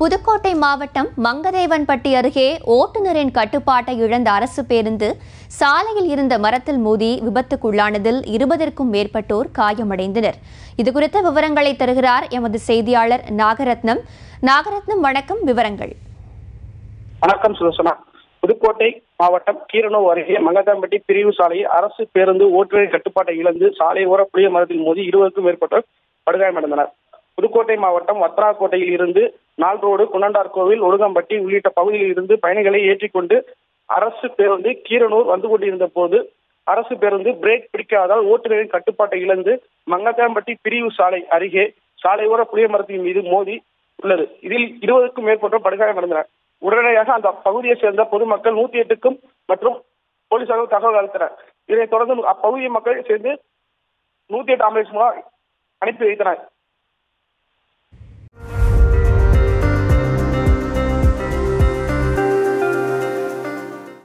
புதுக்கோட்டை மாவட்டம் மங்கதேவன்பட்டி அருகே ஓட்டுநரின் கட்டுப்பாட்டை இழந்த அரசு பேருந்து சாலையில் இருந்த மரத்தில் மோதி விபத்துக்குள்ளானதில் 20க்கும் மேற்பட்டோர் காயமடைந்தனர். இதுகுறித்த விவரங்களை தருகிறார் எமது செய்தியாளர் நாகரத்னம். வணக்கம். விவரங்கள். வணக்கம் சுதர்சனா. புதுக்கோட்டை மாவட்டம் கீரனூர் அருகே மங்கதேவன்பட்டி பிரிவு சாலையில் அரசு பேருந்து ஓட்டுநரின் கட்டுப்பாட்டை இழந்து சாலை ஓர புளிய மரத்தில் மோதி 20க்கும் மேற்பட்டோர் படுகாயமடைந்தனர். புதுக்கோட்டை மாவட்டம் வத்ராக்கோட்டையில் இருந்து நாள் ரோடு, குன்னண்டார் கோவில், ஒடுகம்பட்டி உள்ளிட்ட பகுதியில் இருந்து பயணிகளை ஏற்றிக்கொண்டு அரசு பேருந்து கீரனூர் வந்து கொண்டிருந்த போது அரசு பேருந்து பிரேக் பிடிக்காததால் ஓட்டுநரின் கட்டுப்பாட்டை இழந்து மங்கதேவன்பட்டி பிரிவு சாலை அருகே சாலையோர புளிய மரத்தின் மீது மோதி உள்ளது. இதில் 20க்கும் மேற்பட்டோர் படுகாயமடைந்தனர். உடனடியாக அந்த பகுதியை சேர்ந்த பொதுமக்கள் 108க்கும் மற்றும் போலீசார்கள் தகவல் அளித்தனர். இதனைத் தொடர்ந்து அப்பகுதி மக்கள் சேர்ந்து 108 ஆம்புலன்ஸ் மூலம் அனுப்பி வைத்தனர்.